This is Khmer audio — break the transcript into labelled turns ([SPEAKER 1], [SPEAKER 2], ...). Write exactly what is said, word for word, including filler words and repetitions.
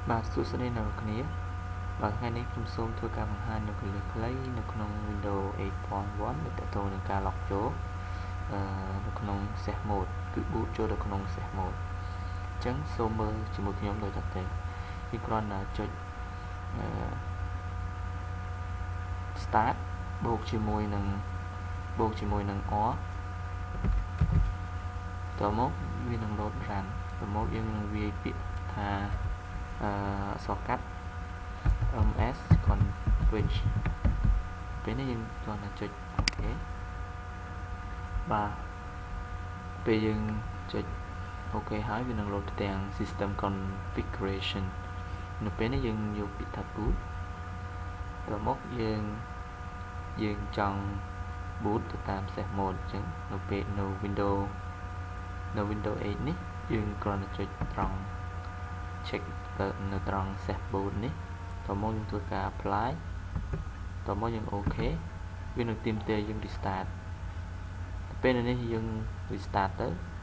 [SPEAKER 1] បាទសួស្តីអ្នកគ្នាបាទថ្ងៃនេះខ្ញុំសូមធ្វើការបង្ហាញនៅកលឹះខ្លីនៅក្នុង Windows eight point one ដែលទាក់ទងនឹងការ log ចូលអឺនៅក្នុង Safe Mode គឺ boot ចូលទៅក្នុង Safe Mode អញ្ចឹងសូមមើលជាមួយខ្ញុំដូចតទៅគឺគ្រាន់តែចុចអឺ Start បូកជាមួយនឹងបូកជាមួយនឹង R តមកវានឹង load run តមកយើងនឹងវាយពាក្យថាអឺអក្សរកាត់ ms config ពេលនេះយើងគ្រាន់តែចុច OK បាទពេលយើងចុច OK ហើយវានឹង load ទាំង system configuration នៅពេលនេះយើងយកពាក្យថា boot តមកយើងយើងចង់ boot ទៅតាម safe mode អញ្ចឹងនៅពេលនៅ Windows នៅ Windows eight នេះយើងគ្រាន់តែចុចត្រង់ check ទៅនៅត្រង់ safe boot នេះតមកយើងធ្វើការ apply តមកយើង OK វានឹងទាមទារយើង restart ពេលនេះយើង restart ទៅ